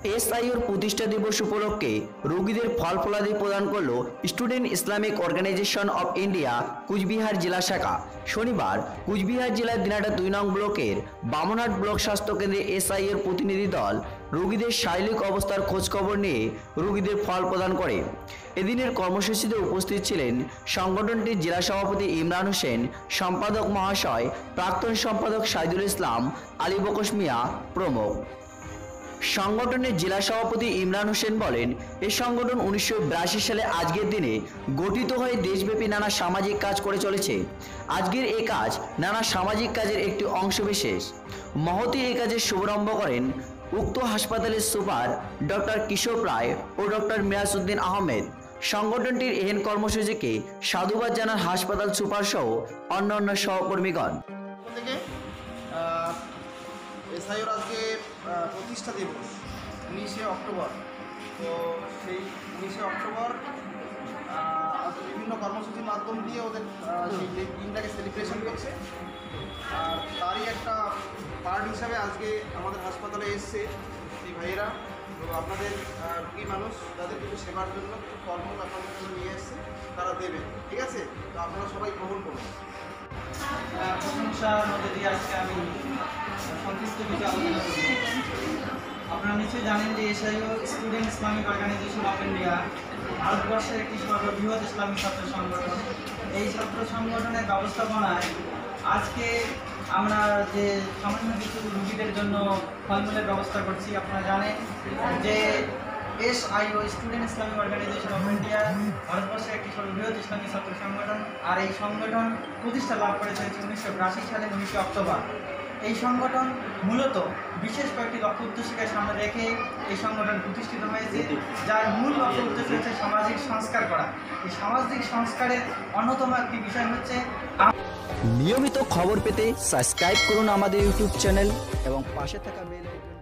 এসআইওর প্রতিষ্ঠা দিবস উপলক্ষে রোগীদের ফল ফলাদি প্রদান করল student Islamic organisation of India Cooch Behar জেলা শাখা। শনিবার কুচবিহার জেলার দিনাটা 2 নং ব্লকের বামনহাট ব্লক স্বাস্থ্য কেন্দ্রে এসআইওর প্রতিনিধি দল রোগীদের শারীরিক অবস্থার খোঁজখবর নিয়ে রোগীদের ফল প্রদান করে। এদিনের কর্মসূচিতে উপস্থিত ছিলেন সংগঠনটির জেলা সভাপতি ইমরান হোসেন, সম্পাদক মহাশয়, প্রাক্তন সম্পাদক সাইদুল ইসলাম, আলী বকশ মিয়া প্রমুখ। সংগঠনের জেলা সভাপতি ইমরান হোসেন বলেন, এই সংগঠন 1982 সালে আজকের দিনে গঠিত হয়ে দেশব্যাপী নানা সামাজিক কাজ করে চলেছে। আজকের এই কাজ নানা সামাজিক কাজের একটি অংশবিশেষ। মহতি এই কাজের শুভারম্ভ করেন উক্ত হাসপাতালের সুপার ডক্টর কিশোর রায় ও ডক্টর মিরাজউদ্দিন আহমেদ। সংগঠনটির এহেন কর্মসূচিকে সাধুবাদ জানান হাসপাতাল সুপার সহ অন্যান্য সহকর্মীগণ। এসআইওর আজকে প্রতিষ্ঠা দিবস 19শে অক্টোবর। তো সেই 19শে অক্টোবর বিভিন্ন কর্মসূচির মাধ্যম দিয়ে ওদের সেই দিনটাকে সেলিব্রেশন করছে। আর তারই একটা পার্ট হিসাবে আজকে আমাদের হাসপাতালে এসছে এই ভাইয়েরা। তো আপনাদের রুগী মানুষ যাদের কিছু সেবার জন্য কিছু ফলমূল আপনাদের জন্য নিয়ে এসছে, তারা দেবে, ঠিক আছে? তো আপনারা সবাই গ্রহণ করুন। প্রশংসার মধ্যে দিয়ে আজকে আমি সংক্ষিপ্ত কিছু আলোচনা করব। আপনারা নিশ্চয়ই জানেন যে SIO student Islamic organisation of India ভারতবর্ষের একটি সর্ববৃহৎ ইসলামিক ছাত্র সংগঠন। এই ছাত্র সংগঠনের ব্যবস্থাপনায় আজকে আমরা যে সামান্য কিছু রোগীদের জন্য ফলমূলের ব্যবস্থা করছি। আপনারা জানেন যে SIO student Islamic organisation of India ভারতবর্ষের একটি সর্ববৃহৎ ইসলামী ছাত্র সংগঠন। আর এই সংগঠন প্রতিষ্ঠা লাভ করেছে 1982 সালে 19শে অক্টোবর। এই সংগঠন মূলত বিশেষ কয়েকটি লক্ষ্য উদ্দেশ্যকে সামনে রেখে এই সংগঠন প্রতিষ্ঠিত হয়েছে, যার মূল লক্ষ্য উদ্দেশ্য হচ্ছে সামাজিক সংস্কার করা। এই সামাজিক সংস্কারের অন্যতম একটি বিষয় হচ্ছে নিয়মিত খবর পেতে সাবস্ক্রাইব করুন আমাদের ইউটিউব চ্যানেল এবং পাশে থাকা বেল আইকন